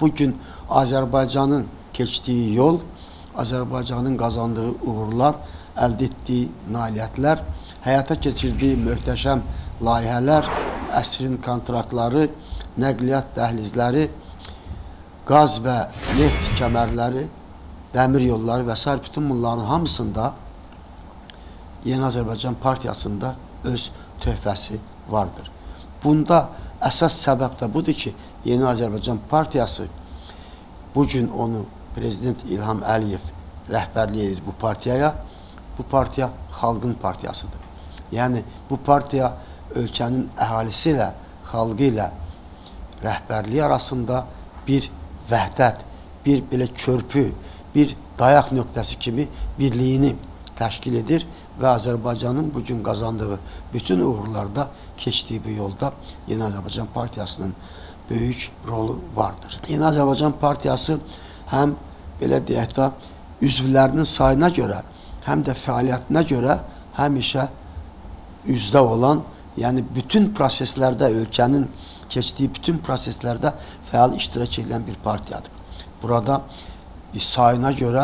bugün Azərbaycanın keçdiyi yol, Azərbaycanın qazandığı uğurlar, əldə etdiyi nailiyyətlər, həyata keçirdiyi möhtəşəm layihələr, əsrin kontraktları, nəqliyyat dəhlizləri, qaz və neft kəmərləri, dəmir yolları və s. bütün bunların hamısında Yeni Azərbaycan Partiyasında öz töhfəsi vardır. Bunda əsas səbəb də budur ki, Yeni Azərbaycan Partiyası bugün onu Prezident İlham Əliyev rəhbərlik edir bu partiyaya. Bu partiya xalqın partiyasıdır. Yəni, bu partiya ölkənin əhalisi ilə, xalqı ilə rəhbərliyi arasında bir vəhdət, bir belə körpü, bir dayaq nöqtəsi kimi birliyini təşkil edir və Azərbaycanın bugün qazandığı bütün uğurlarda keçdiyi bu yolda Yeni Azərbaycan Partiyasının böyük rolu vardır. Yeni Azərbaycan Partiyası həm belə deyək də üzvlərinin sayına görə, həm də fəaliyyətinə görə həmişə üzdə olan, yəni bütün proseslərdə, ölkənin keçdiyi bütün proseslərdə fəal iştirak edən bir partiyadır. Burada sayına görə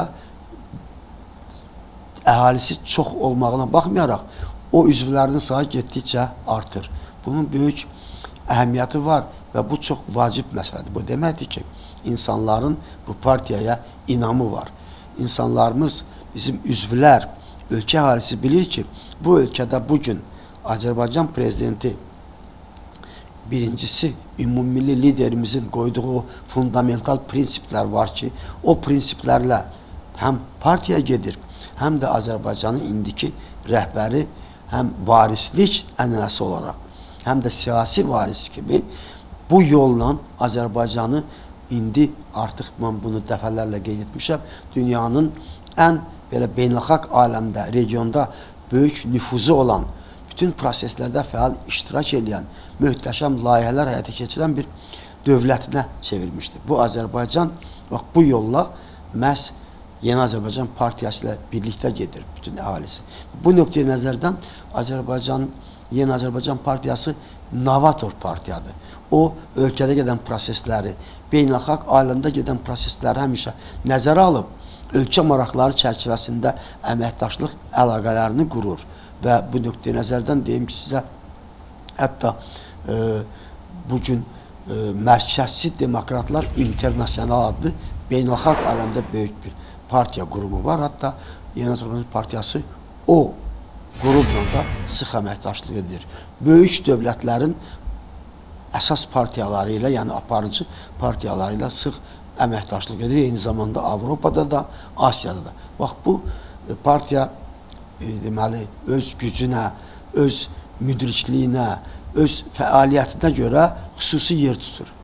əhalisi çox olmağına baxmayaraq, o üzvlərinin sayı getdikcə artır. Bunun böyük əhəmiyyəti var və bu çox vacib məsələdir. Bu deməkdir ki, insanların bu partiyaya inamı var. İnsanlarımız, bizim üzvlər, ölkə əhalisi bilir ki, bu ölkədə bugün Azərbaycan prezidenti birincisi, ümummilli liderimizin qoyduğu fundamental prinsiplər var ki, o prinsiplərlə həm partiya gedir, həm də Azərbaycanın indiki rəhbəri həm varislik ənənəsi olaraq, həm də siyasi varis kimi bu yolla Azərbaycanı indi artıq mən bunu dəfələrlə qeyd etmişəm, dünyanın ən belə beynəlxalq aləmdə, regionda böyük nüfuzu olan, bütün proseslərdə fəal iştirak edən, möhtəşəm layihələr həyata keçirən bir dövlətinə çevirmişdir. Bu Azərbaycan bu yolla məhz Yeni Azərbaycan Partiyası ilə birlikdə gedir bütün əhalisi. Bu nöqteyi nəzərdən Yeni Azərbaycan Partiyası novator partiyadır. O, ölkədə gedən prosesləri, beynəlxalq aləmdə gedən prosesləri həmişə nəzərə alıb, ölkə maraqları çərçivəsində əməkdaşlıq əlaqələrini qurur. Və bu nöqteyi nəzərdən deyim ki, sizə hətta bugün Mərkəzçi Demokratlar İnternasional adlı beynəlxalq aləmdə böyük bir partiya qurumu var. Hətta Yeni Azərbaycan Partiyası o qrupla da sıx əməkdaşlıq edir. Böyük dövlətlərin əsas partiyaları ilə, yəni aparıcı partiyaları ilə sıx əməkdaşlıq edir. Eyni zamanda Avropada da, Asiyada da. Bax, bu partiya deməli, öz gücünə, öz müdrikliyinə, öz fəaliyyətinə görə xüsusi yer tutur.